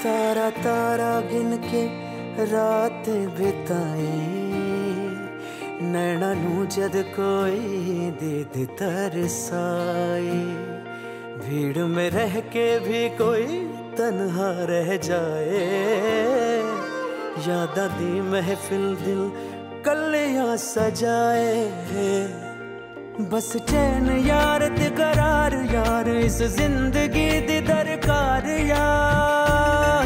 तारा तारा गिन के रात बिताए, नैना नू जद कोई दीद तरसाए, भीड़ में रह के भी कोई तन्हा रह जाए, याद दी महफिल दिल कलियां सजाए। बस चैन यार ते करार यार इस जिंदगी दी दरकार यार,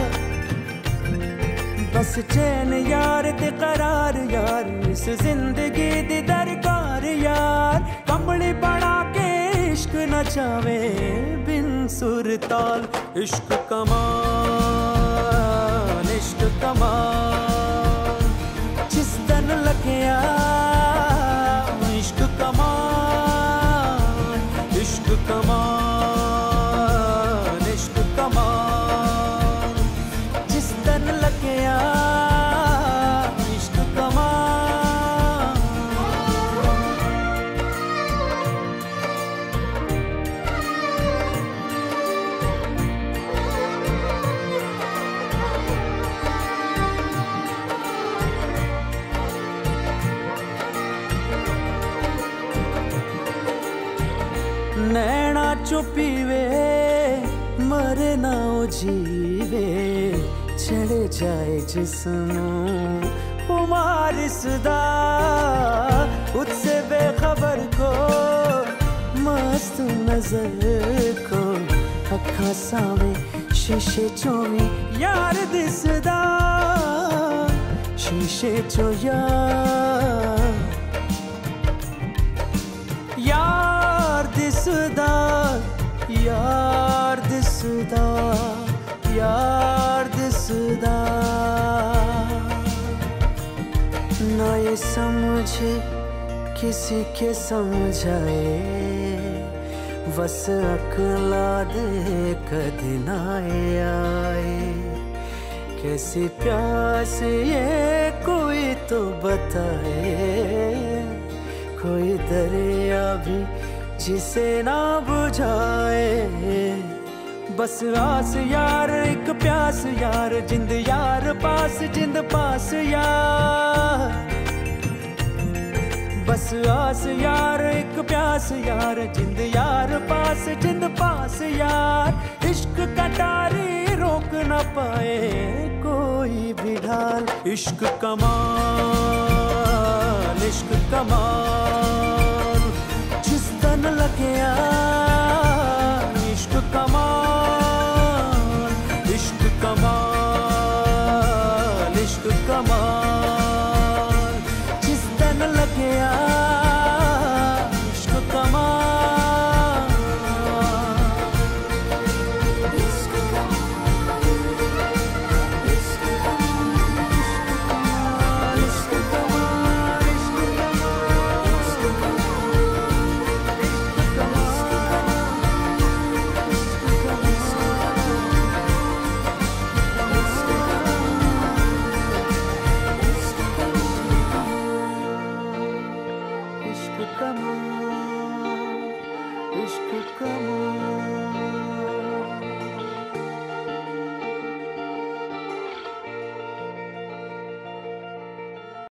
बस चैन यार ते करार यार इस जिंदगी दी दरकार यार। कमली बना के इश्क नचावे बिन सुर ताल, इश्क कमाल इश्क कमाल जिस दिन लगिया, इश्क कमाल इश्क कमाल इश्क कमाल जिस दिन लगिया, इश्क कमाल। नैना चुपीवे मरे ना जीवे, चढ़े जाए जिस्मों खुमार सदा, उससे बेखबर को मस्त नजर को अखा सावे शीशे चोवी यार दिसदा, शीशे चो यार दिसदा यार दिसदा यार दिसदा। ना ये समझे किसी के समझाए, बस अकला दे कदी ना आए, कैसी प्यास ये कोई तो बताए, कोई दरिया भी जिसे ना बुझाए। बस आस यार एक प्यास यार जिंद यार पास जिंद पास यार, बस आस यार एक प्यास यार जिंद यार पास जिंद पास यार। इश्क कटारी रोक न पाए कोई भी ढाल, इश्क कमाल इश्क कमाल जिस दिन लगिया, इश्क कमाल इश्क कमाल इश्क कमाल जिस दिन लगिया, इश्क कमाल इश्क कमाल इश्क कमाल इश्क कमाल इश्क कमाल इश्क कमाल।